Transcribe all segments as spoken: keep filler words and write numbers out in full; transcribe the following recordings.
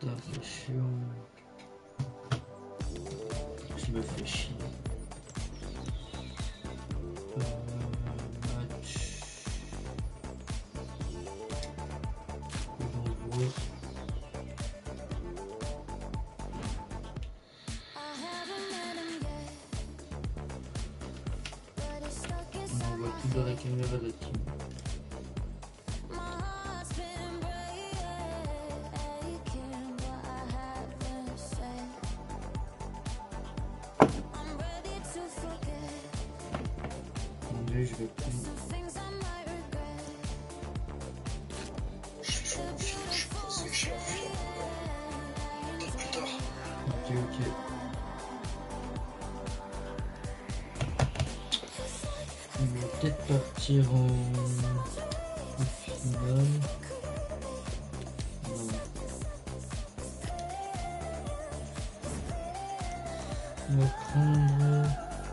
Attention. Je me fais chier. Euh, match. On voit. On voit tout dans la caméra de team. Je vais plus. Je suis chaud, je suis je suis posé, je suis en vie. Peut-être plus tard. Ok, ok. On va peut-être partir en, en finale. Non. On va prendre.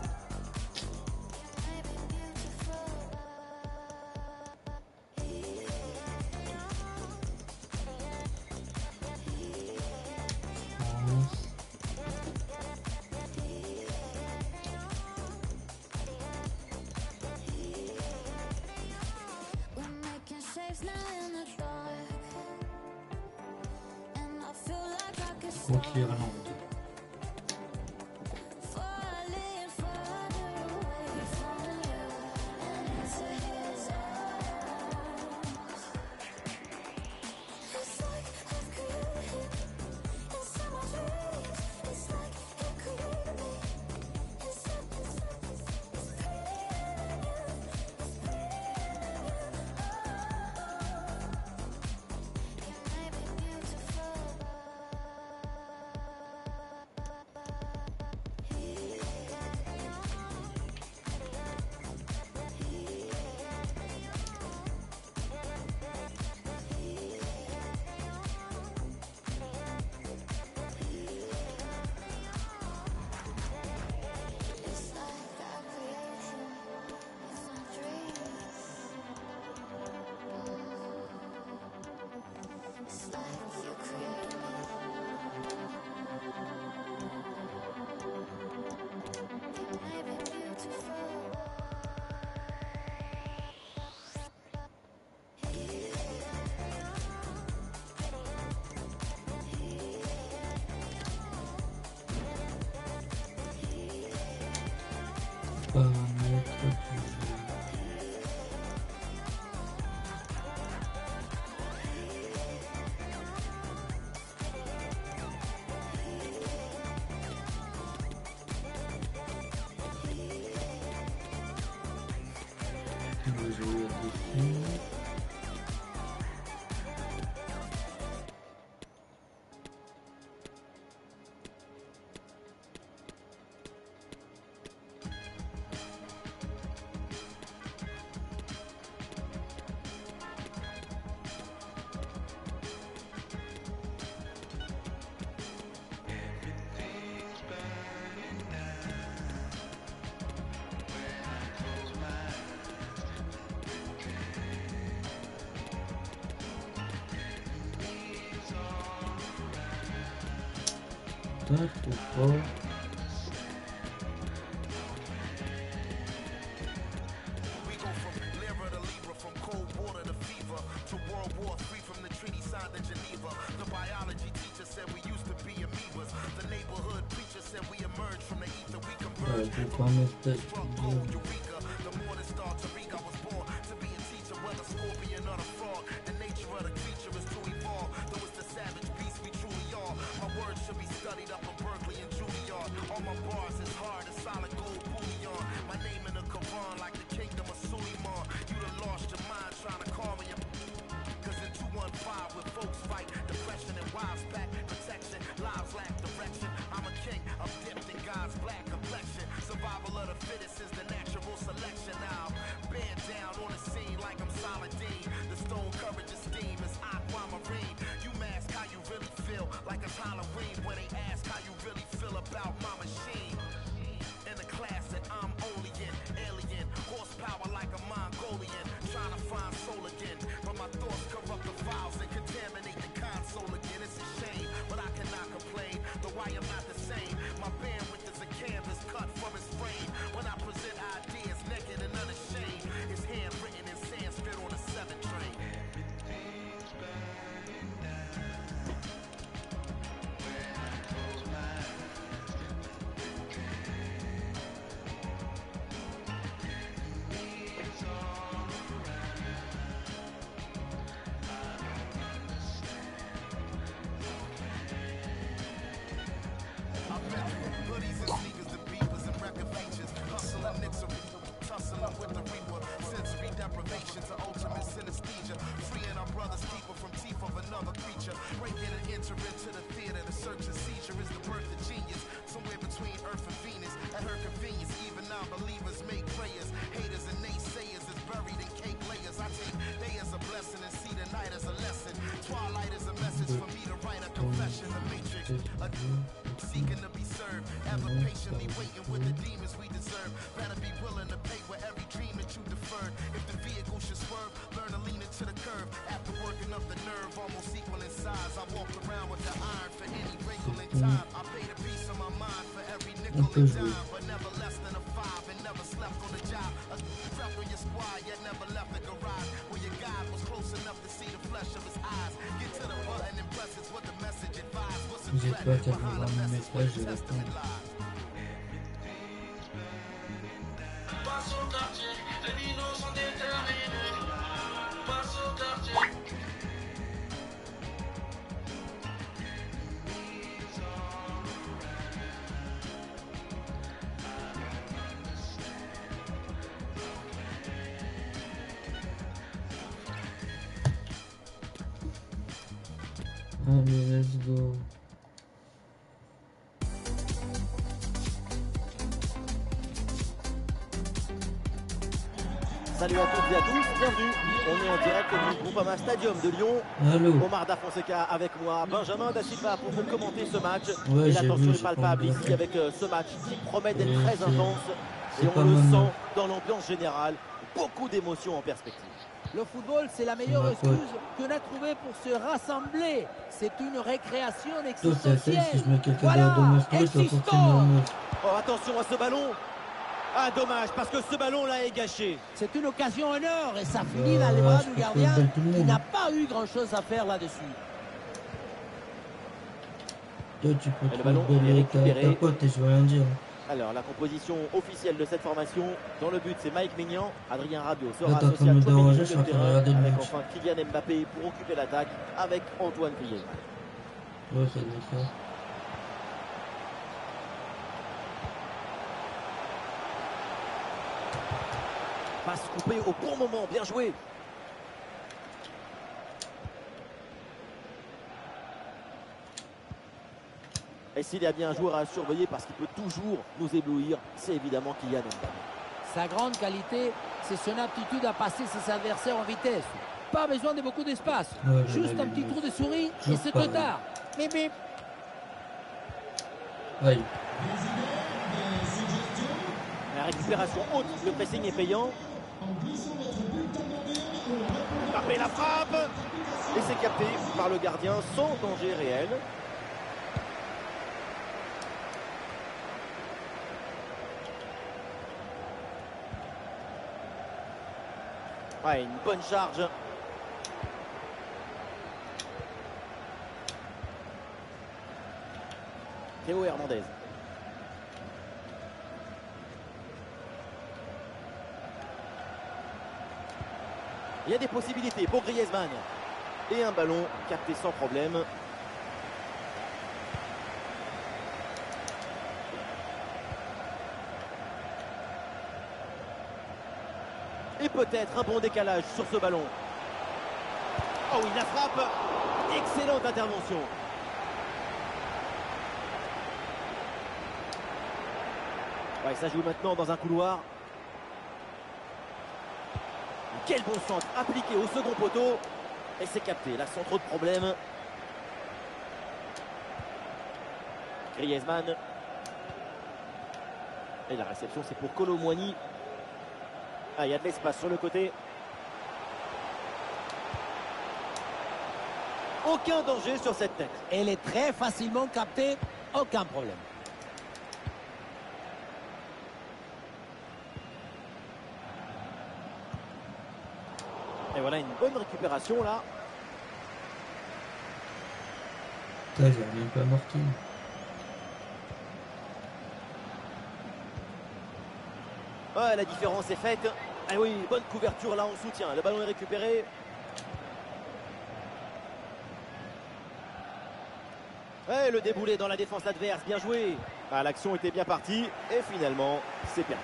Contre l'Irlande. Paramètres du jeu. On va jouer à défi. Tac ou pas. Ouais, je vais pas mettre de... On peut jouer. Vous êtes pas qu'à pouvoir me mettre là, je vais répondre. Passe au quartier, les minons sont déterminés. Passe au quartier. Allez, let's go. Salut à toutes et à tous, bienvenue. On est en direct du Groupama Stadium de Lyon. Allô. Omar Da Fonseca avec moi, Benjamin Da Silva pour vous commenter ce match. Ouais, et j'ai l'attention vu, est j'ai palpable pas ici remarqué. avec euh, ce match qui promet d'être Ouais, très c'est- intense. c'est Et pas on le mal. sent dans l'ambiance générale. Beaucoup d'émotions en perspective. Le football, c'est la meilleure Ma excuse pote. qu'on a trouvée pour se rassembler. C'est une récréation Toi, c'est à existentielle. si je mets quelqu'un Voilà, dans mon squat, toi, existons. forcément, moi. Oh, attention à ce ballon. Ah, dommage, parce que ce ballon-là est gâché. C'est une occasion en or et ça finit Bah, dans les bras je du peux gardien faire tout le qui monde. n'a pas eu grand-chose à faire là-dessus. Toi, tu peux Et le trop ballon rigoler est avec ta, récupéré. ta pote et je veux rien dire. Alors, la composition officielle de cette formation, dans le but, c'est Mike Maignan. Adrien Rabiot sera Là, t'es en train associé de à me Tchouaméni déranger, au je suis en milieu de train de terrain, regarder le avec match. enfin Kylian Mbappé pour occuper l'attaque avec Antoine Griezmann. Ouais, ça doit faire. Passe coupée au bon moment, bien joué. Et s'il y a bien un joueur à surveiller parce qu'il peut toujours nous éblouir, c'est évidemment Kylian Mbappé. Sa grande qualité, c'est son aptitude à passer ses adversaires en vitesse. Pas besoin de beaucoup d'espace. Ouais, Juste ouais, un petit ouais. tour de souris et Toujours c'est pas, trop tard. Mais mais Aïe. La récupération haute, le pressing est payant. Mbappé la frappe. Et c'est capté par le gardien sans danger réel. Ouais, une bonne charge. Théo Hernandez. Il y a des possibilités pour Griezmann. Et un ballon capté sans problème. Et peut-être un bon décalage sur ce ballon. Oh oui, la frappe. Excellente intervention. Ouais, ça joue maintenant dans un couloir. Quel bon centre appliqué au second poteau. Et c'est capté, là sans trop de problèmes. Griezmann. Et la réception c'est pour Kolo Muani. Ah, il y a de l'espace sur le côté. Aucun danger sur cette tête. elle est très facilement captée, aucun problème. Et voilà une bonne récupération là. Putain, j'ai même pas marqué. Ouais, la différence est faite. Ah oui, bonne couverture là en soutien. Le ballon est récupéré. Ouais, le déboulé dans la défense adverse, bien joué. Ah, l'action était bien partie et finalement, c'est perdu.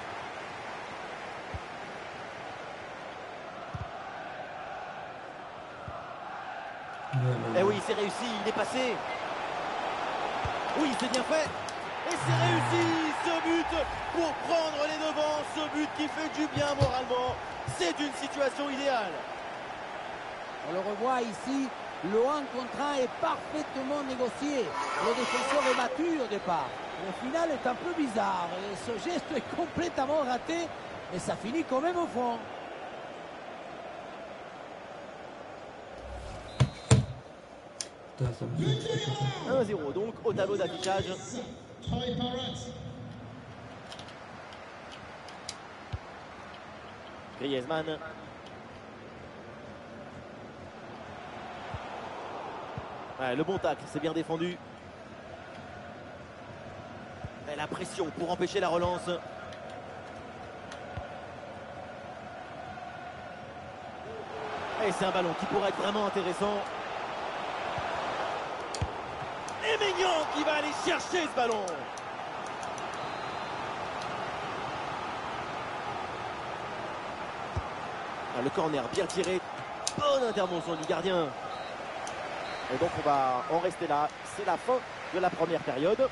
Ouais, ouais, Eh ouais. oui, c'est réussi, il est passé. Oui, c'est bien fait. Et c'est réussi, ce but pour prendre les devants, ce but qui fait du bien moralement. C'est une situation idéale. On le revoit ici, Le un contre un est parfaitement négocié. Le défenseur est battu au départ. Le final est un peu bizarre. Et ce geste est complètement raté. Mais ça finit quand même au fond. Putain, ça me fait un à zéro donc au tableau d'affichage. Griezmann. Ouais, le bon tacle, c'est bien défendu. Et la pression pour empêcher la relance. Et c'est un ballon qui pourrait être vraiment intéressant. Et Maignan qui va aller chercher ce ballon. Ah, le corner bien tiré. Bonne intervention du gardien. Et donc on va en rester là. C'est la fin de la première période.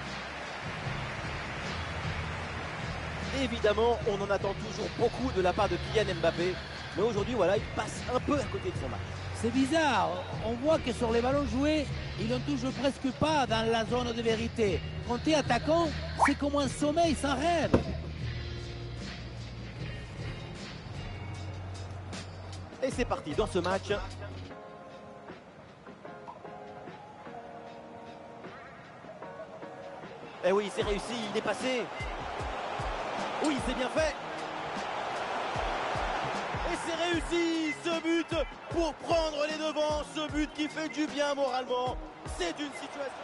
Évidemment, on en attend toujours beaucoup de la part de Kylian Mbappé. Mais aujourd'hui, voilà, il passe un peu à côté de son match. C'est bizarre. On voit que sur les ballons joués, il ne touche presque pas dans la zone de vérité. Quand tu es attaquant, c'est comme un sommeil sans rêve. Et c'est parti dans ce match. Et oui, c'est réussi, il est passé. Oui, c'est bien fait. Et c'est réussi, ce but pour prendre les devants. Ce but qui fait du bien moralement. C'est une situation.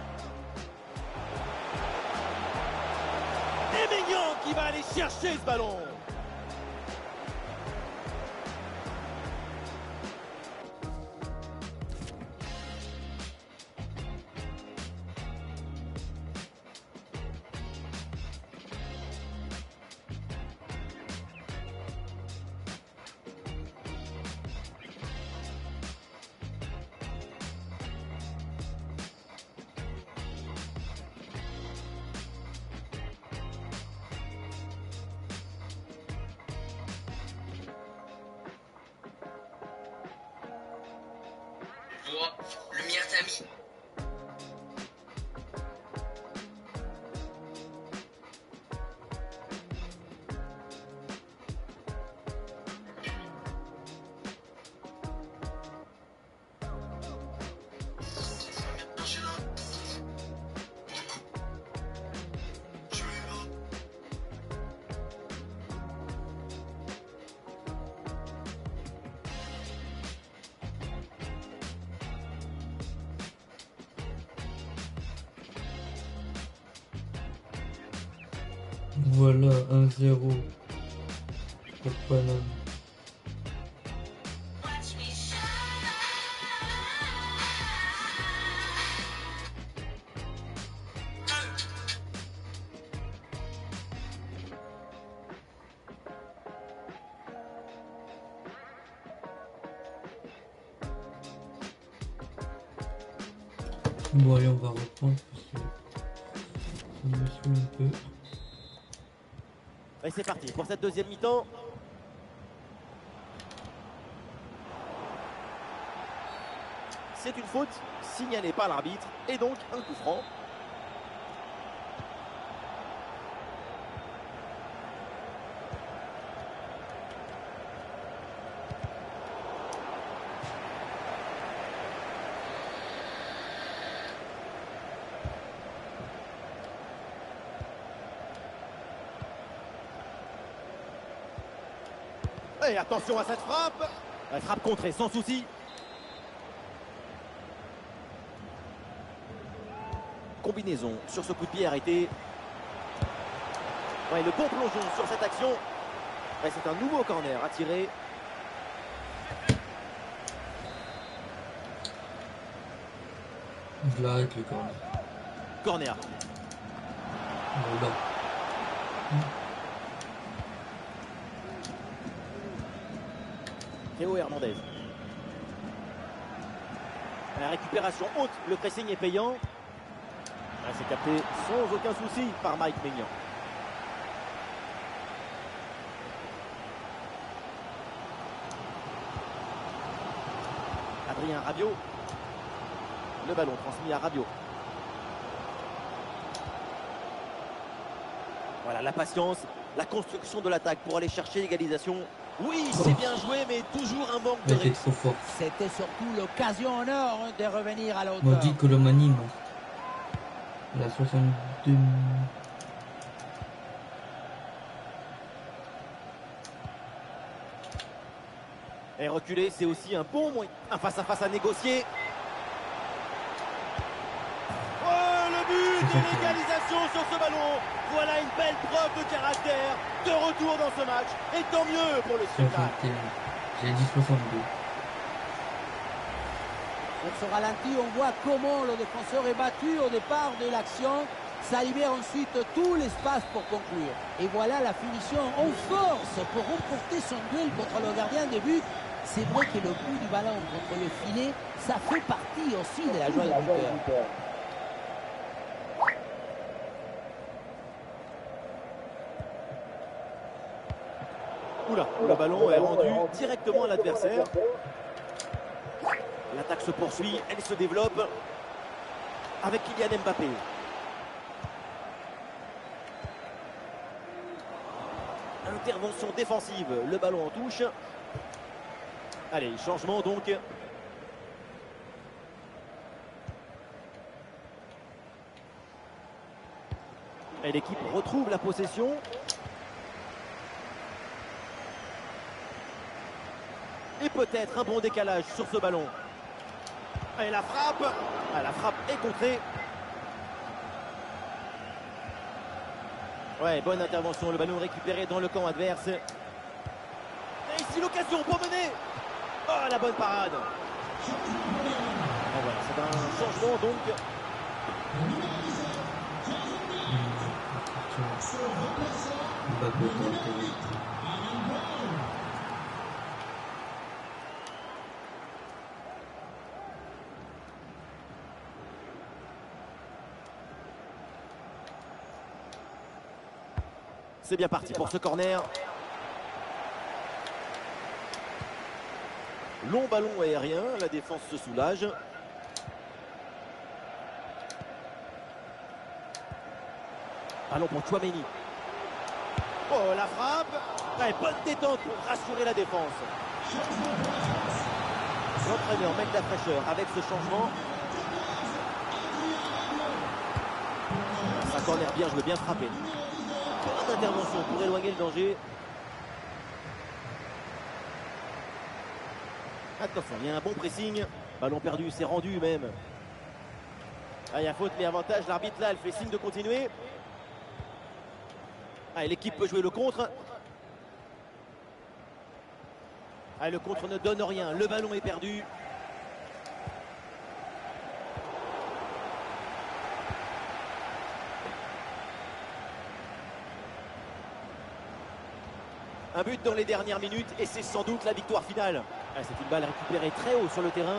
Et Maignan qui va aller chercher ce ballon. Vois, lumière d'amis. Voilà, un zéro pour Paname. Bon allez, on va reprendre parce que ça me saoule un peu. Et c'est parti pour cette deuxième mi-temps. C'est une faute signalée par l'arbitre et donc un coup franc. Et attention à cette frappe. La frappe contrée sans souci. Combinaison sur ce coup de pied arrêté. Ouais, le bon plongeon sur cette action. Ouais, c'est un nouveau corner à tirer. Je l'arrête le corner. Corner. Voilà. Théo Hernandez. La récupération haute, le pressing est payant. Ouais, c'est capté sans aucun souci par Mike Maignan. Adrien Rabiot. Le ballon transmis à Rabiot. Voilà, la patience, la construction de l'attaque pour aller chercher l'égalisation. Oui, c'est bien joué, mais toujours un manque de Elle était réussite. trop forte. C'était surtout l'occasion en or hein, de revenir à la hauteur. Maudit Colomani, moi. La soixante-deux minutes. Et reculer, c'est aussi un bon moyen. Un face-à-face à négocier. Oh, le but de l'égalisation sur ce ballon. Voilà une belle preuve de caractère. De retour dans ce match. Et tant mieux pour le spectacle. soixante et un. J'ai dit soixante-deux. Sur ce ralenti, on voit comment le défenseur est battu au départ de l'action. Ça libère ensuite tout l'espace pour conclure. Et voilà la finition en force pour remporter son duel contre le gardien de but. C'est vrai que le coup du ballon contre le filet, ça fait partie aussi de la joie du buteur. Oula, le ballon est rendu directement à l'adversaire. L'attaque se poursuit, elle se développe avec Kylian Mbappé. Intervention défensive, le ballon en touche. Allez, changement donc. Et l'équipe retrouve la possession. Et peut-être un bon décalage sur ce ballon. Et la frappe. Ah, la frappe est contrée. Ouais, bonne intervention. Le ballon récupéré dans le camp adverse. Et ici l'occasion pour mener. Oh, la bonne parade. Et voilà, c'est un changement donc. C'est bien parti pour ce corner. Long ballon aérien, la défense se soulage. Ballon pour Tchouaméni. Oh, la frappe. Ouais, bonne détente pour rassurer la défense. L'entraîneur met de la fraîcheur avec ce changement. C'est un corner bien joué, bien frappé. Bonne intervention pour éloigner le danger. Attention, il y a un bon pressing. Ballon perdu, c'est rendu même. Ah, il y a faute, mais avantage. L'arbitre là, elle fait signe de continuer. Ah, l'équipe peut jouer le contre. Ah, le contre ne donne rien. Le ballon est perdu. Un but dans les dernières minutes et c'est sans doute la victoire finale. Ah, c'est une balle récupérée très haut sur le terrain.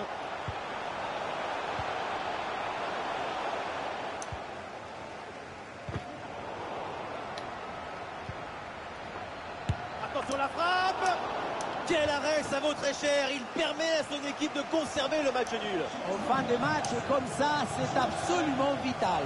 Attention la frappe. Quel arrêt, ça vaut très cher. Il permet à son équipe de conserver le match nul. En fin de match, comme ça, c'est absolument vital.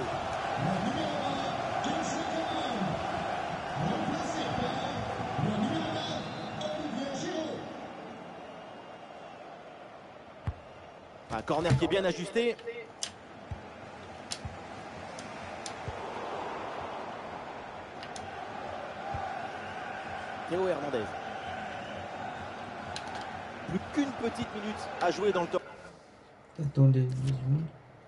Un corner qui est bien ajusté. Théo Hernandez. Plus qu'une petite minute à jouer dans le temps. Attendez, dix secondes.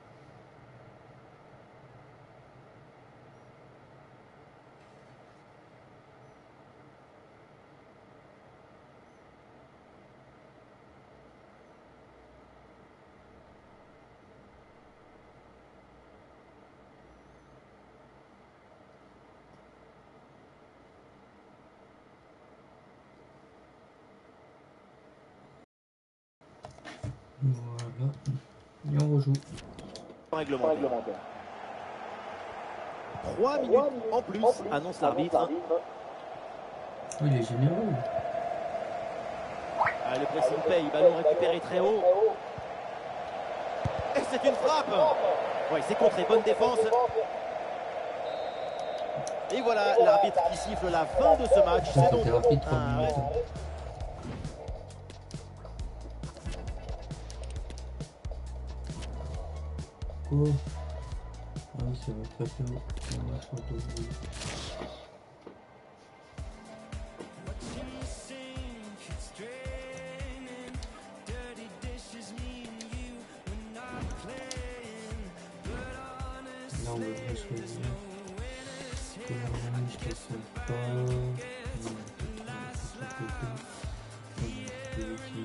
Voilà. Et on rejoue. Réglementaire. Trois minutes en plus, annonce l'arbitre. Oh, il est généreux. Ah, le pressing paye, ballon récupéré très haut. c'est une frappe. Ouais, c'est contré, bonne défense. Et voilà l'arbitre qui siffle la fin de ce match. C'est donc C'était rapide, trois un- minutes. Oh. Ah oui, ça va taper au on va se retrouver. Là, on va bien choisir. Que la main, je te sens pas. Non, peut-être un peu de côté. On va vérifier.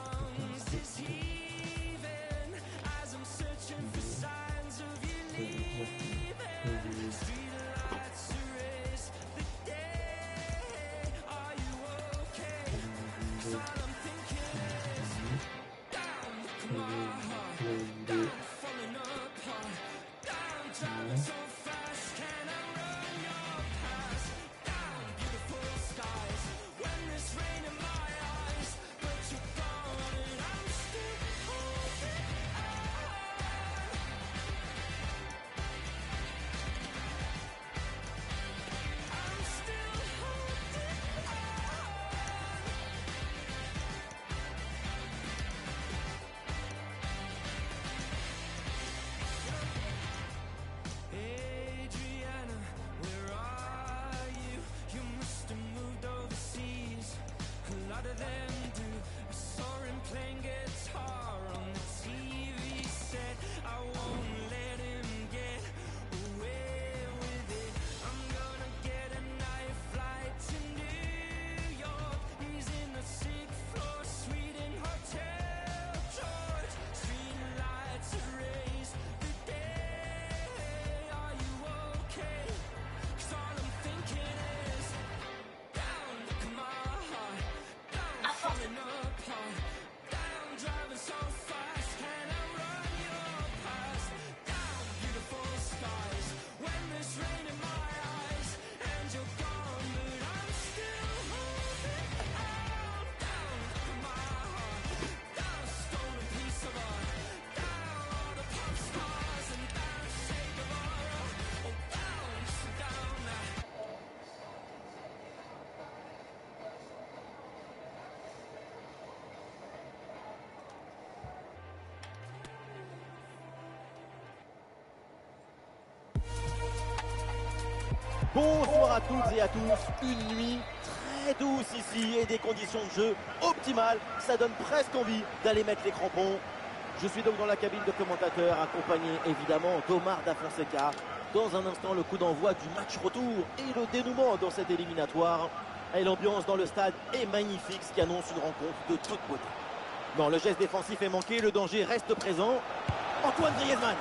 Bonsoir à toutes et à tous, une nuit très douce ici et des conditions de jeu optimales, ça donne presque envie d'aller mettre les crampons. Je suis donc dans la cabine de commentateur, accompagné évidemment d'Omar Da Fonseca. Dans un instant, le coup d'envoi du match retour et le dénouement dans cette éliminatoire. Et l'ambiance dans le stade est magnifique, ce qui annonce une rencontre de toute beauté. Non, le geste défensif est manqué, le danger reste présent. Antoine Griezmann.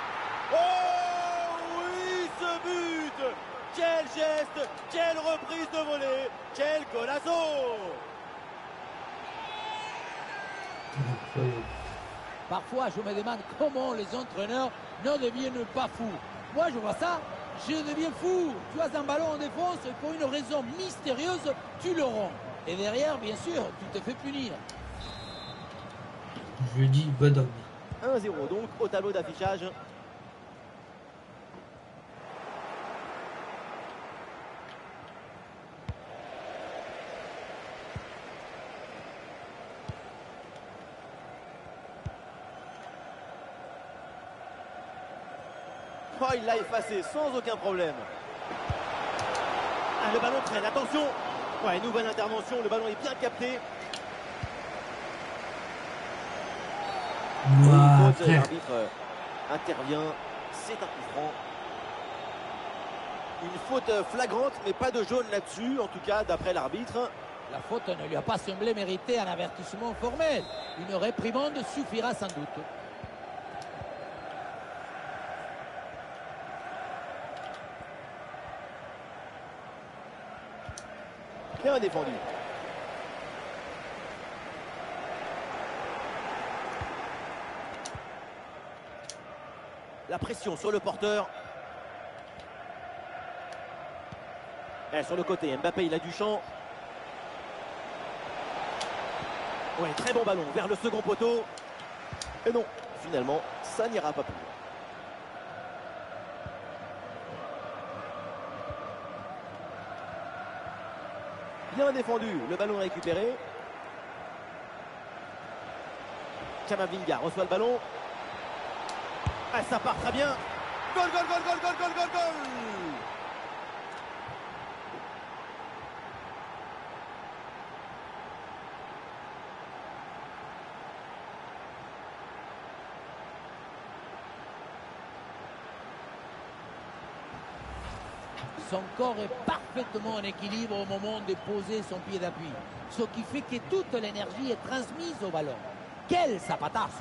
Oh oui, ce but! Quel geste, quelle reprise de volée, quel golazo! Parfois, je me demande comment les entraîneurs ne deviennent pas fous. Moi, je vois ça, je deviens fou. Tu as un ballon en défense et pour une raison mystérieuse, tu le rends. Et derrière, bien sûr, tu te fais punir. Je lui dis Badog. un zéro donc au tableau d'affichage. Oh, il l'a effacé sans aucun problème. Ah, le ballon traîne, attention. Ouais, nouvelle intervention, le ballon est bien capté. Ouah, Faute, frère. l'arbitre euh, intervient, c'est un coup franc. Une faute euh, flagrante, mais pas de jaune là-dessus, en tout cas d'après l'arbitre. La faute ne lui a pas semblé mériter un avertissement formel. Une réprimande suffira sans doute. Bien défendu. La pression sur le porteur. Et sur le côté, Mbappé, il a du champ. Ouais, très bon ballon vers le second poteau. Et non, finalement, ça n'ira pas plus loin. Bien défendu, le ballon récupéré. Camavinga reçoit le ballon. Ah, ça part très bien. Goal, goal, goal, goal, goal, goal, goal, goal. Son corps est parfaitement en équilibre au moment de poser son pied d'appui, ce qui fait que toute l'énergie est transmise au ballon. Quel zapatazo!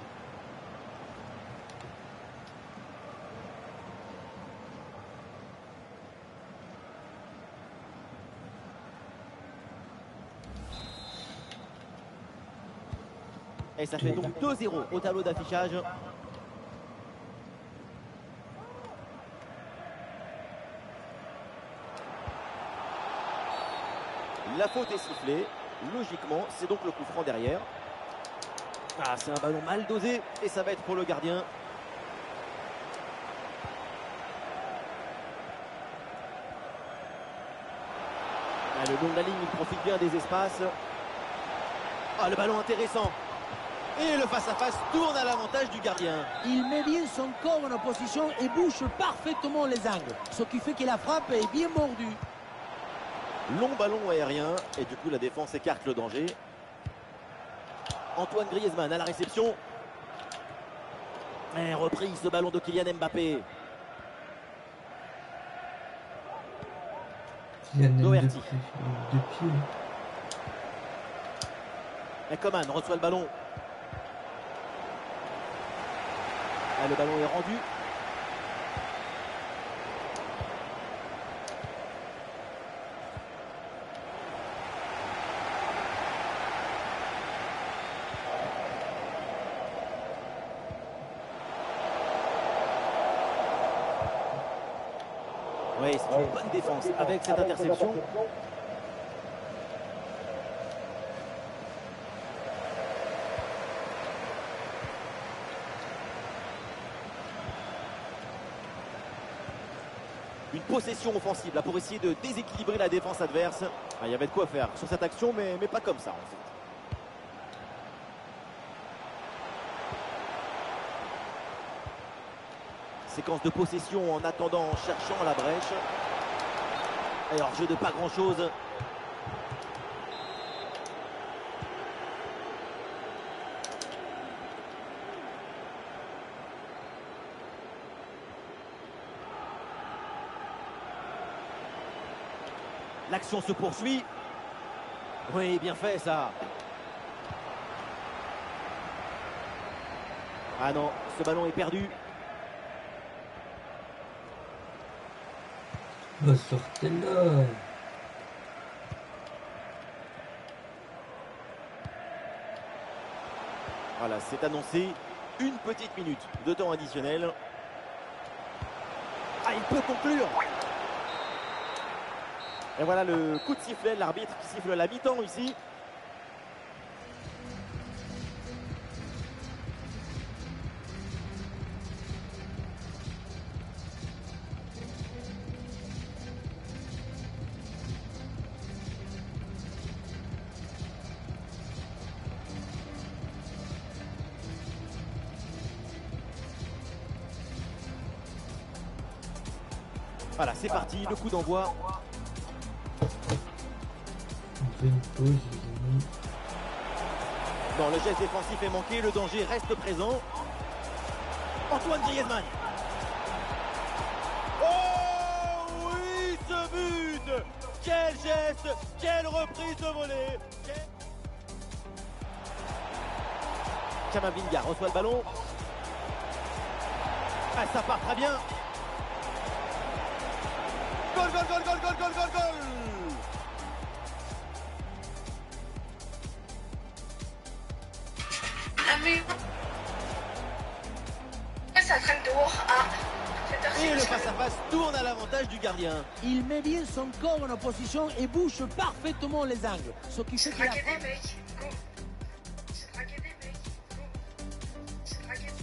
Et ça fait donc deux zéro au tableau d'affichage. La faute est sifflée. Logiquement, c'est donc le coup franc derrière. Ah, c'est un ballon mal dosé et ça va être pour le gardien. Ah, le long de la ligne, il profite bien des espaces. Ah, le ballon intéressant. Et le face-à-face tourne à l'avantage du gardien. Il met bien son corps en opposition et bouche parfaitement les angles, ce qui fait que la frappe est bien mordue. Long ballon aérien et du coup la défense écarte le danger. Antoine Griezmann à la réception. Et reprise ce ballon de Kylian Mbappé. Kylian Doherty. De, de pied. Et Coman reçoit le ballon. Ah, le ballon est rendu. Oui, c'est une bonne défense avec cette interception. Une possession offensive là pour essayer de déséquilibrer la défense adverse. Ah, il y avait de quoi faire sur cette action, mais, mais pas comme ça en fait. Séquence de possession en attendant, en cherchant la brèche. Et hors jeu de pas grand chose. L'action se poursuit. Oui, bien fait ça. Ah non, ce ballon est perdu. Oh, sortez-là. Voilà, c'est annoncé. Une petite minute de temps additionnel. Ah, il peut conclure. Et voilà le coup de sifflet, l'arbitre qui siffle la mi-temps ici. Voilà, c'est parti, le coup d'envoi. On fait une pause, les amis. Non, le geste défensif est manqué, le danger reste présent. Antoine Griezmann. Oh oui, ce but! Quel geste! Quelle reprise de volée! Quel... Camavinga reçoit le ballon. Ah, ça part très bien. Goal, goal, goal, goal, goal, goal, goal, goal! Ça traîne dehors à sept heures. Et le face-à-face tourne à l'avantage du gardien. Il met bien son corps en opposition et bouche parfaitement les angles, ce qui fait C'est que la traquer frappe... des mecs. Go. C'est traquer des mecs. Go. C'est traquer des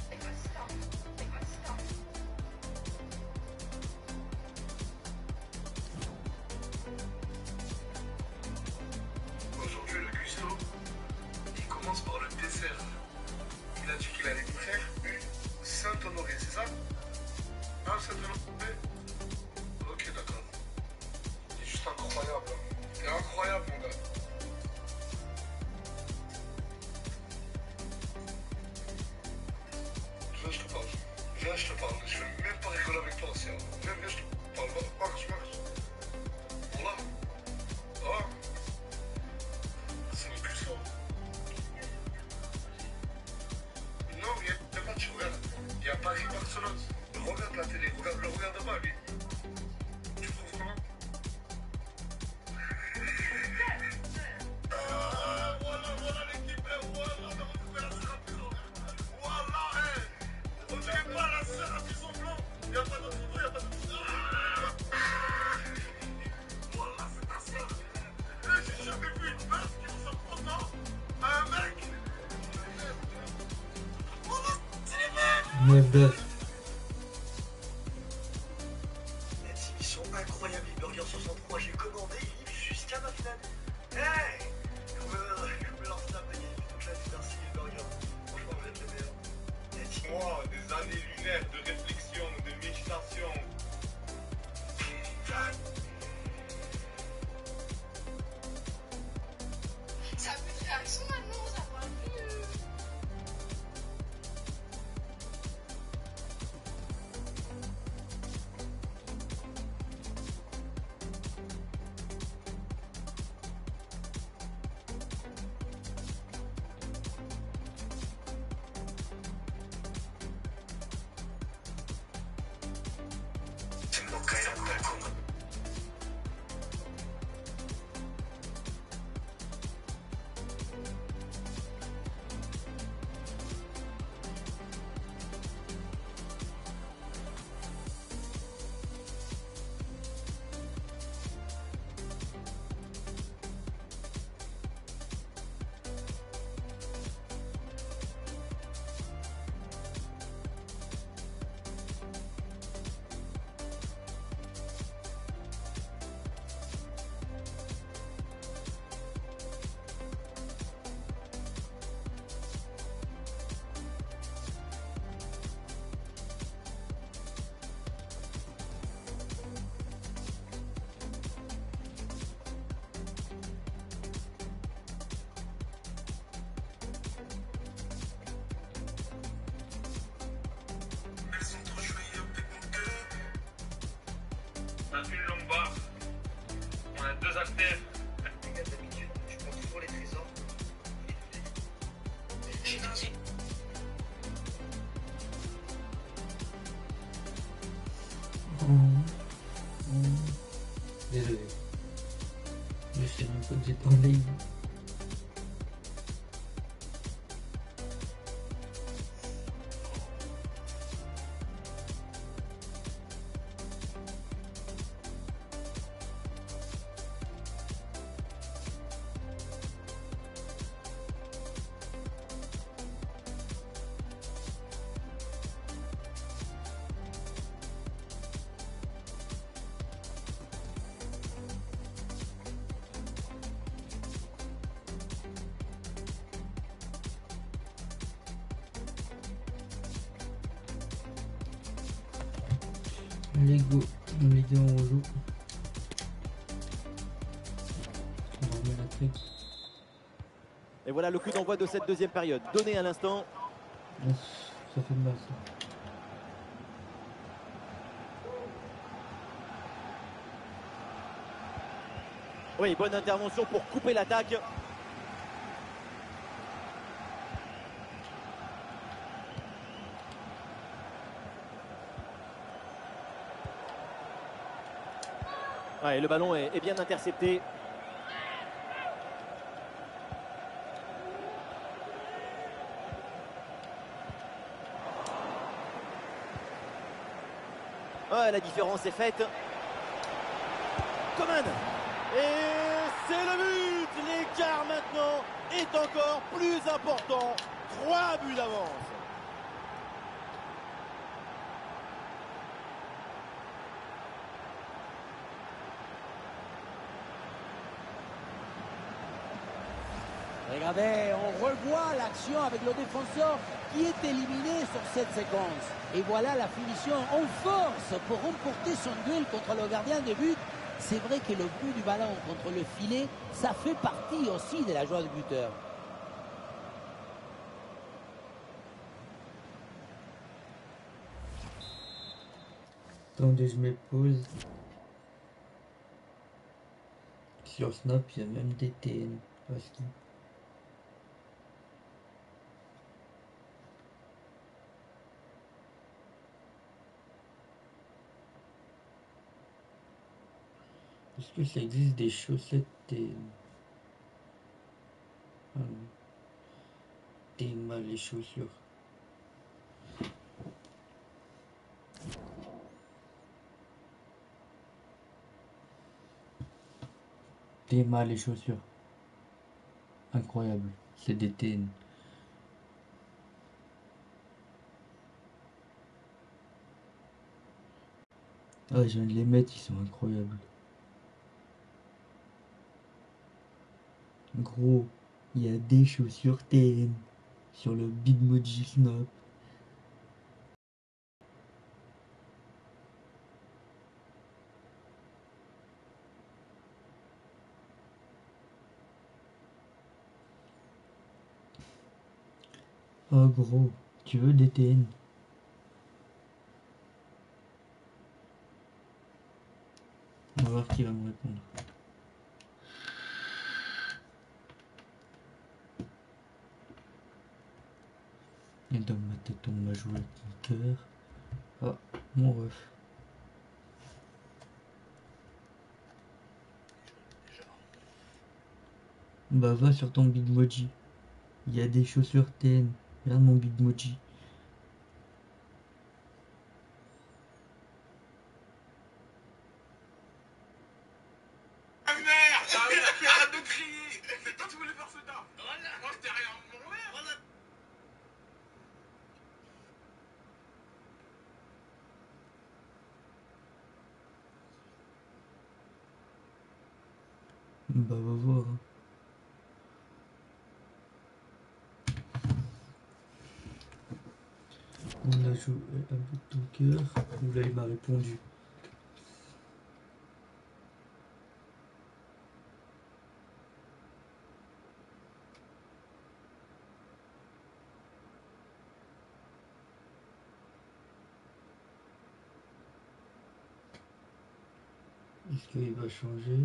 neuf. Ils sont incroyables, les burgers soixante-trois. J'ai commandé, ils livrent jusqu'à ma finale. Hey! Comme leur snap de gagner. Donc là, merci les burgers. Franchement, vous êtes les meilleurs. Moi, des années lunaires de réflexion, de méditation. Ça peut faire accent maintenant, ça parle plus. On a une longue barre. On a deux haltères. Les gars, d'habitude, je prends toujours les trésors. J'ai dit. Désolé. Je sais même pas que j'étais en ligne. Allez go, les gars on joue. On remet la trick. Et voilà le coup d'envoi de cette deuxième période. Donné à l'instant. Ça fait mal ça. Oui, bonne intervention pour couper l'attaque. Ouais, le ballon est, est bien intercepté. Ouais, la différence est faite. Coman. Et c'est le but. L'écart maintenant est encore plus important. Trois buts d'avance. Regardez, on revoit l'action avec le défenseur qui est éliminé sur cette séquence. Et voilà la finition en force pour remporter son duel contre le gardien de but. C'est vrai que le bout du ballon contre le filet, ça fait partie aussi de la joie du buteur. Attendez, je me pose. Sur Snap, il y a même des T N. Parce que... Est-ce que ça existe des chaussettes T N? Ah non. T'es mal les chaussures. T'es mal les chaussures. Incroyable. C'est des T N. Ah, je viens de les mettre, ils sont incroyables. Gros, il y a des chaussures T N sur le Bitmoji Snap. Oh gros, tu veux des T N? On va voir qui va me répondre. Et dans ma tête, on m'a joué avec mon cœur. Ah, mon ref. Bah va sur ton Bitmoji. Il y a des chaussures T N. Regarde mon Bitmoji. Ah merde! Arrête de crier! Toi tu voulais faire ce taf! Moi j'étais rien mon mère! Bah va voir. Hein. On a joué avec ton cœur. Là il m'a répondu. Est-ce qu'il va changer?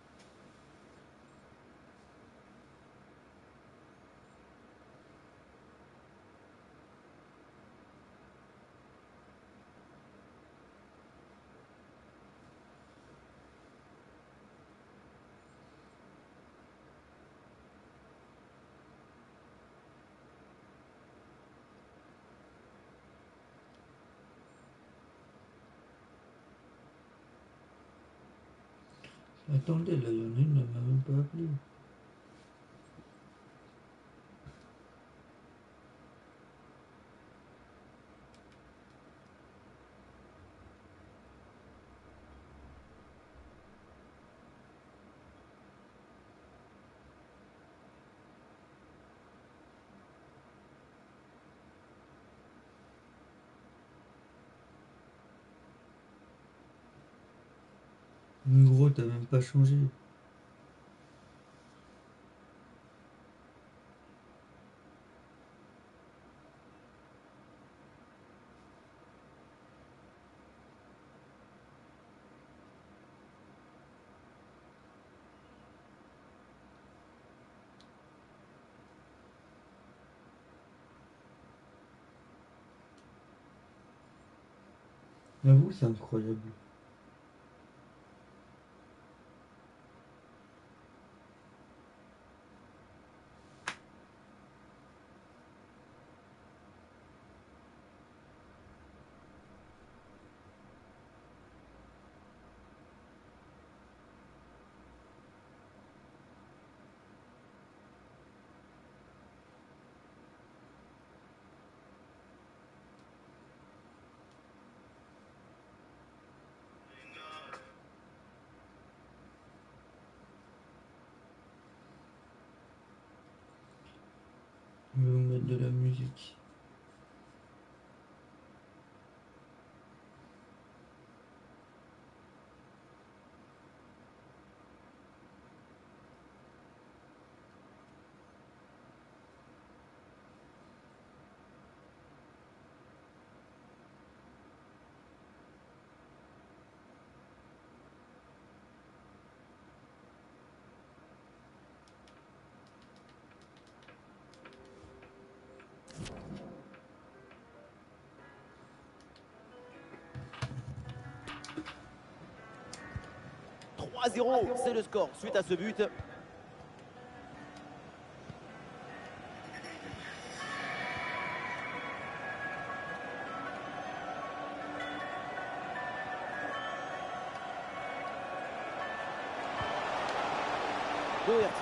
Attendez, là il y en a une, elle m'a même pas appelé. Mais gros, t'as même pas changé. J'avoue, c'est incroyable. Je vais vous mettre de la musique. trois zéro, c'est le score suite à ce but. Doherty.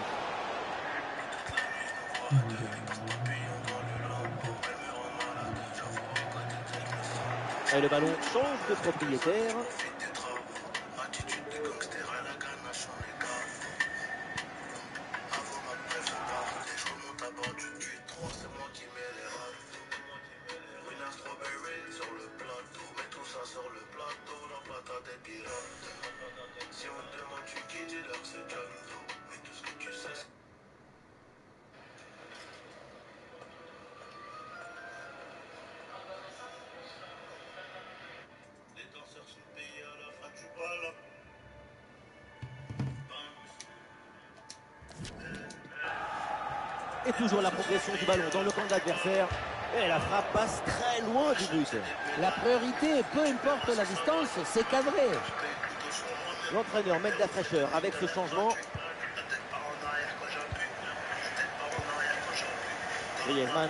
Et le ballon change de propriétaire. Et toujours la progression du ballon dans le camp de l'adversaire. Et la frappe passe très loin du but. La priorité, peu importe la distance, c'est cadré. L'entraîneur met de la fraîcheur avec ce changement. Griezmann.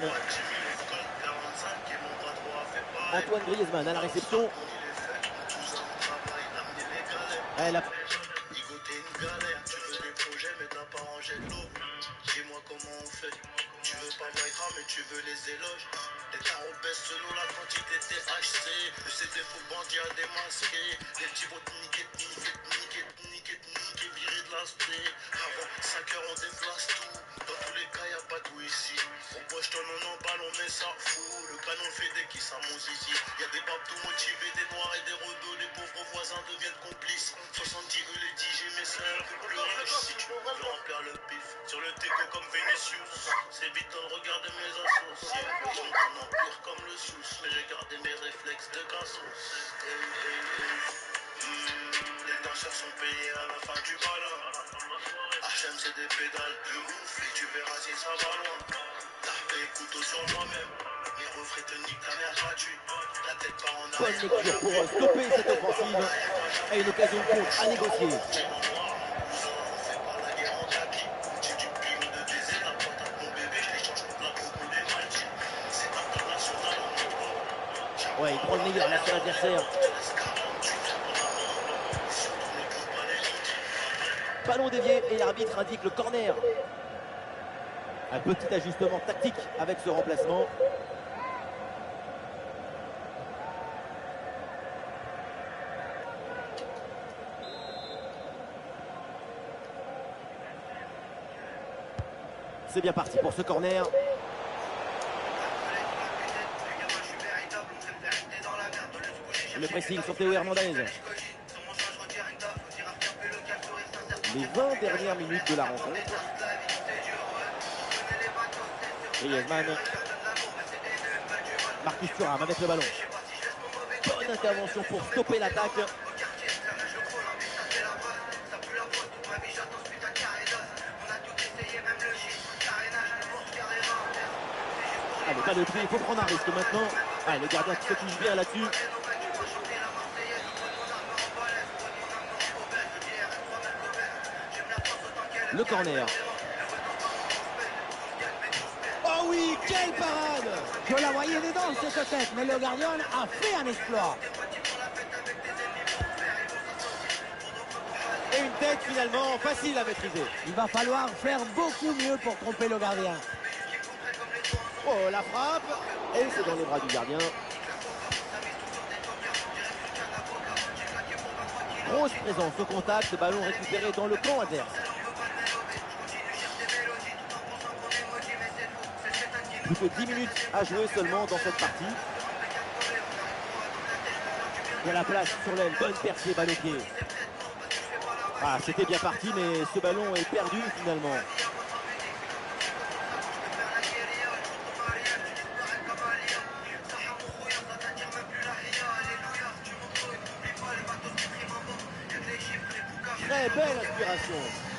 Antoine Griezmann à la réception. Elle a... Dis-moi comment on fait. Tu veux pas Maïra mais tu veux les éloges. Les tarots baissent selon la quantité T H C. Le C D faux bandit à démasquer. Les petits bots niqués, niqués, niqués, niqués, niqués, virés de la sté. Avant cinq heures on déplace tout. Dans tous les cas y'a pas de goût ici. On poche ton on emballe, on met ça fou. Le canon fait des qui ça mon zizi. Y'a des babes tout motivés, des noirs et des redos. Les pauvres voisins deviennent complices. soixante-dix eux les dix, j'ai mes sœurs. Plus riche si tu veux remplir le pif. Sur le teco comme Vinicius. C'est vite de regarder mes associés. Je monte un empire comme le sous. Mais j'ai gardé mes réflexes de cassos. Hey, hey, hey. Mmh, les danseurs sont payés à la fin du ballon. H M c'est des pédales de ouf. Et tu verras si ça va loin. Tapé couteau sur moi-même. Mes refrains te niquent ta mère gratuite. La tête part en Bonne arrière. lecture pour stopper cette offensive. Et une occasion de contre à négocier. Ouais, il prend le meilleur là sur l'adversaire. Ballon dévié et l'arbitre indique le corner. Un petit ajustement tactique avec ce remplacement. C'est bien parti pour ce corner. Le pressing sur Théo Hernandez. Les vingt dernières minutes de la rencontre. Griezmann. Marcus Thuram avec le ballon. Bonne intervention pour stopper l'attaque. Allez, pas le prix, il faut prendre un risque maintenant. Allez, le gardien qui se touche bien là-dessus. Le corner. Oh oui, quelle parade! Je la voyais dedans cette tête, mais le gardien a fait un exploit. Et une tête finalement facile à maîtriser. Il va falloir faire beaucoup mieux pour tromper le gardien. Oh, la frappe. Et c'est dans les bras du gardien. Grosse présence au contact, ballon récupéré dans le camp adverse. Plus que dix minutes à jouer seulement dans cette partie. Il y a la place sur l'aile, bonne percée, balle au pied. Ah, c'était bien parti, mais ce ballon est perdu finalement. Très belle inspiration.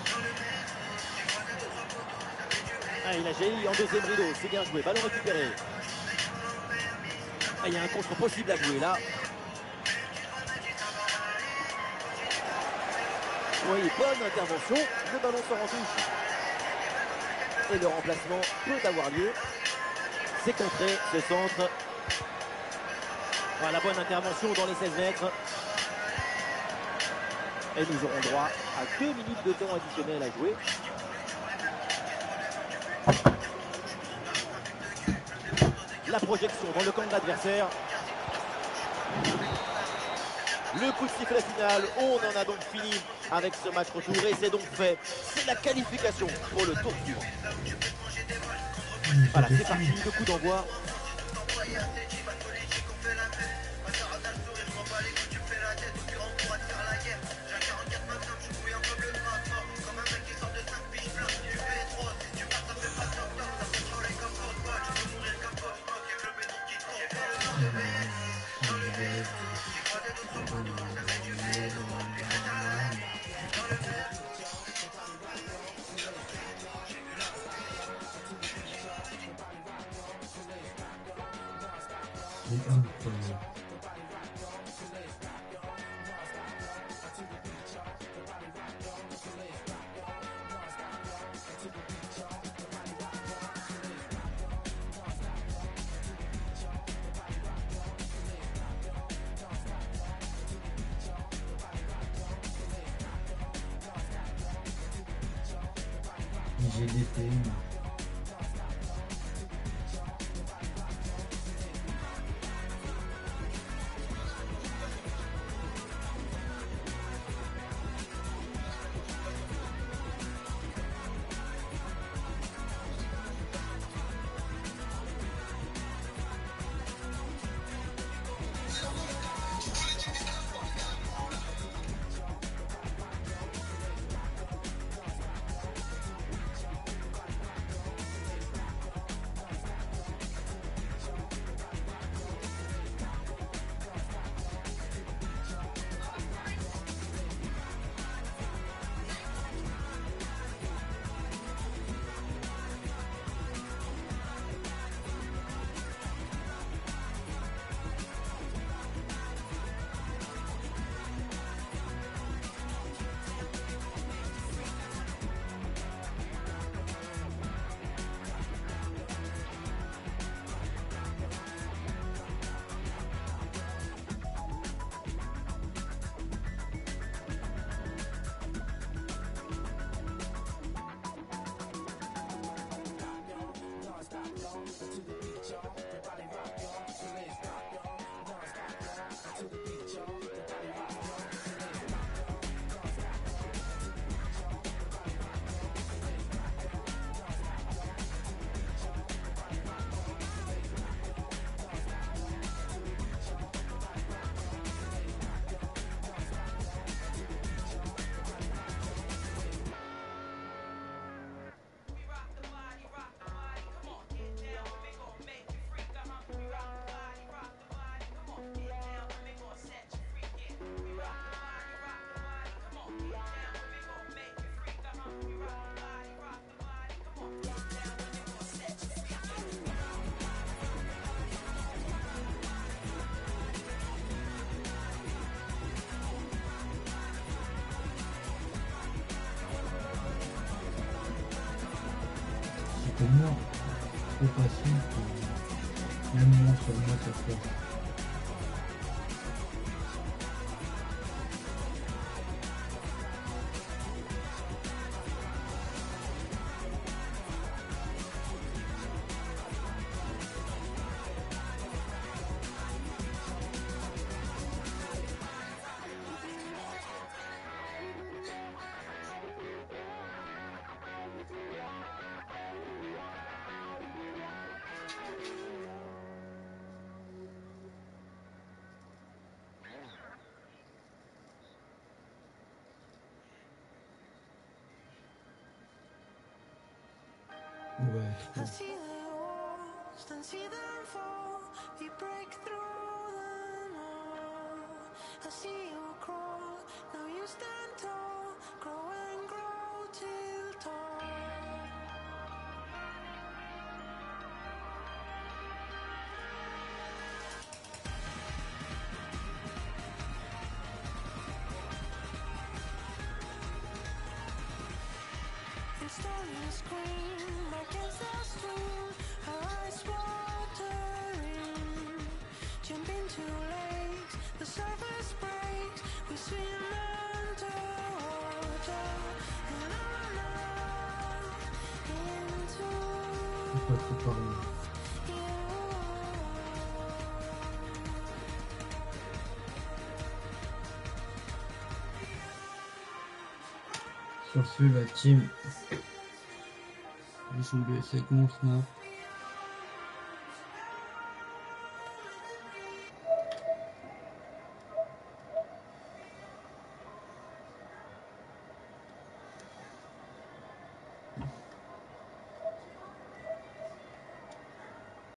Ah, il a jailli en deuxième rideau, c'est bien joué, ballon récupéré. Ah, il y a un contre possible à jouer là. Oui, bonne intervention, le ballon sort en touche. Et le remplacement peut avoir lieu. C'est contré, ce centre. Voilà, bonne intervention dans les seize mètres. Et nous aurons droit à deux minutes de temps additionnel à jouer. La projection dans le camp de l'adversaire. Le coup de sifflet final, on en a donc fini avec ce match retour et c'est donc fait. C'est la qualification pour le tour suivant. Voilà, c'est parti, le coup d'envoi. G D T. C'est tellement trop facile que même moi sur moi ça fait. Ouais, trop. Pas trop pareil. Sur ce, la team, je vous laisse avec mon snap.